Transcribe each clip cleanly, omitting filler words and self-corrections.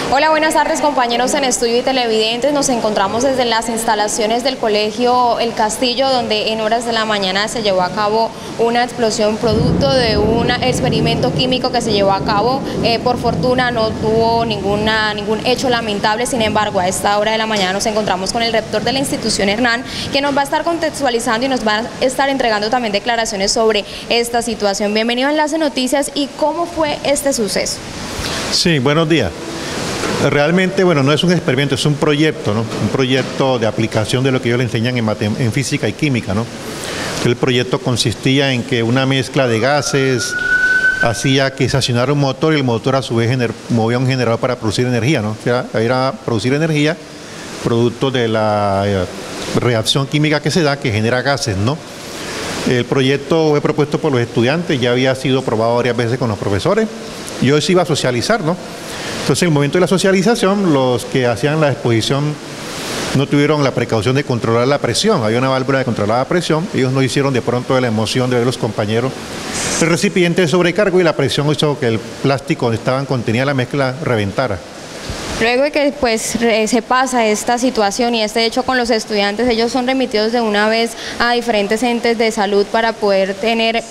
Hola, buenas tardes compañeros en estudio y televidentes. Nos encontramos desde las instalaciones del colegio El Castillo, donde en horas de la mañana se llevó a cabo una explosión producto de un experimento químico que se llevó a cabo. Por fortuna no tuvo ningún hecho lamentable. Sin embargo, a esta hora de la mañana nos encontramos con el rector de la institución, Hernán, que nos va a estar contextualizando y nos va a estar entregando también declaraciones sobre esta situación. Bienvenido a Enlace Noticias. ¿Y cómo fue este suceso? Sí, buenos días. Realmente, bueno, no es un experimento, es un proyecto, ¿no? Un proyecto de aplicación de lo que ellos le enseñan en física y química, ¿no? El proyecto consistía en que una mezcla de gases hacía que se accionara un motor y el motor a su vez movía un generador para producir energía, ¿no? O sea, era producir energía producto de la reacción química que se da, que genera gases, ¿no? El proyecto fue propuesto por los estudiantes, ya había sido probado varias veces con los profesores y hoy se iba a socializar, ¿no? Entonces, en el momento de la socialización, los que hacían la exposición no tuvieron la precaución de controlar la presión. Había una válvula de controlar la presión. Ellos no hicieron de pronto de la emoción de ver los compañeros el recipiente de sobrecargo y la presión hizo que el plástico donde contenía la mezcla reventara. Luego de que se pasa esta situación y este hecho con los estudiantes, ellos son remitidos de una vez a diferentes entes de salud para poder tener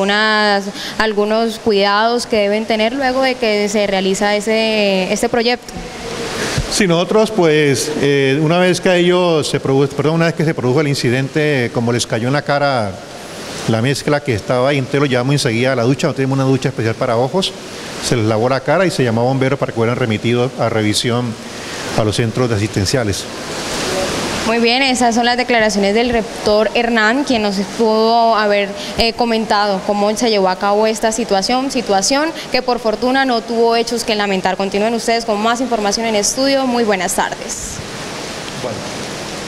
algunos cuidados que deben tener luego de que se realiza este proyecto. Sí, nosotros una vez que se produjo el incidente, como les cayó en la cara la mezcla que estaba ahí, entonces lo llevamos enseguida a la ducha. No tenemos una ducha especial para ojos, se les lavó la cara y se llamó a bomberos para que fueran remitidos a revisión a los centros asistenciales. Muy bien, esas son las declaraciones del rector Hernán, quien nos pudo haber comentado cómo se llevó a cabo esta situación que por fortuna no tuvo hechos que lamentar. Continúen ustedes con más información en estudio. Muy buenas tardes. Bueno.